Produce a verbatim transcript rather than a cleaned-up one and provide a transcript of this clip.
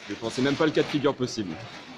Je pensais même pas le cas de figure possible.